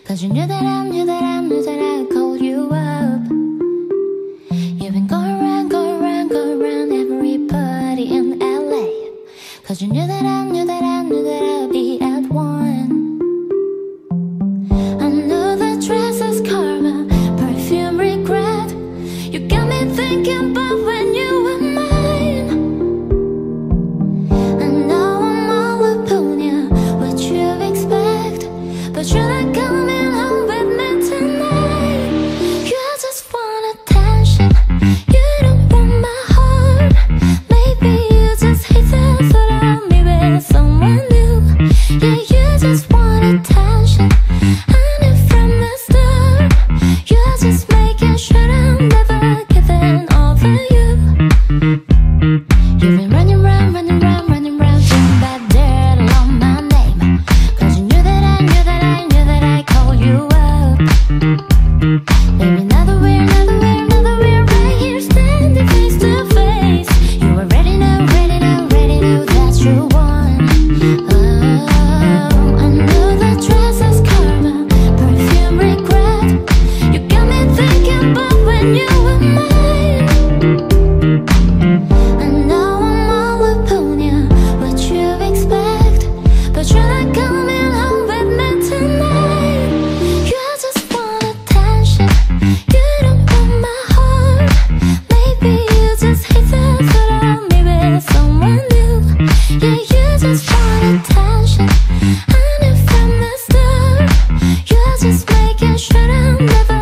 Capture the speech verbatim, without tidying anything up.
Cause you knew that I knew that I knew that I'd call you up. You've been going around, going around, going around every party in L A. Cause you knew that I knew that I knew that I'd be at one. I know that dress is karma, perfume regret. You got me thinking about when you were mine. I know I'm all upon you, what you expect, but you're not coming home with me tonight. You just want attention, you don't want my heart. Maybe you just hate the thought of me with someone new. Yeah, you just want attention, I knew from the start. You're just making sure I'm never getting over you. You've been running round, running round, running round, talking bad dirt along my name. Cause you knew that I knew that I knew that I'd call you up. Baby, now that we're, now that we're, now that we're right here standing face to face, you already know, already know, already know that you won. Oh, I know that dress is karma, perfume regret. You got me thinking about when you were mine. I know I'm all upon you, what you expect, but you're not coming home with me tonight. You just want attention, you don't want my heart. Maybe you just hate the thought of me with someone new. Yeah, you just want attention, I knew from the start. You're just making sure I'm never